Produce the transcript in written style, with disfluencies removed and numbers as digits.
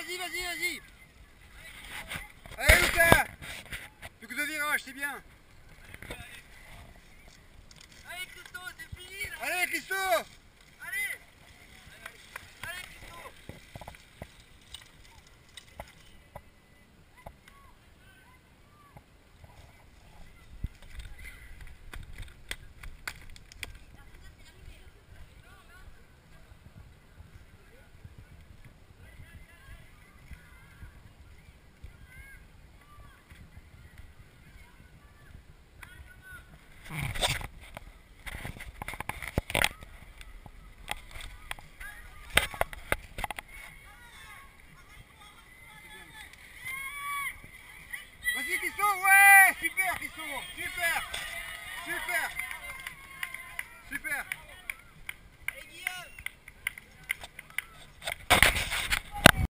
vas-y, vas-y, vas-y. Allez Lucas. Plus que 2 virages, c'est bien. Allez Christo, c'est fini là. Allez Christo. Allez. Allez Christo. Vas-y Christo, ouais, super Christo, super.